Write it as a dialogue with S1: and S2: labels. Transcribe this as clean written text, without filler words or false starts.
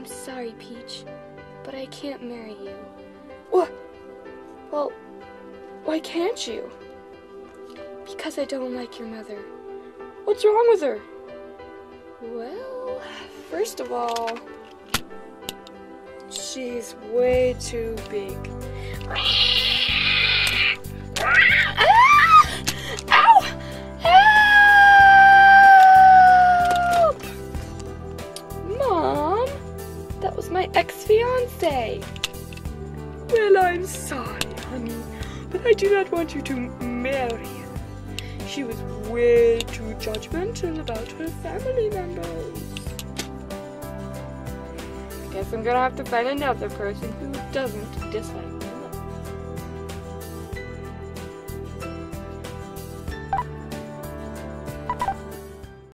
S1: sorry, Peach, but I can't marry you. What? Well, why can't you? Because I don't like your mother. What's wrong with her? Well, first of all, she's way too big. Ow! Help! Mom, that was my ex-fiance. Well, I'm sorry, honey, but I do not want you to marry her. She was way too judgmental about her family members. I guess I'm gonna have to find another person who doesn't dislike me.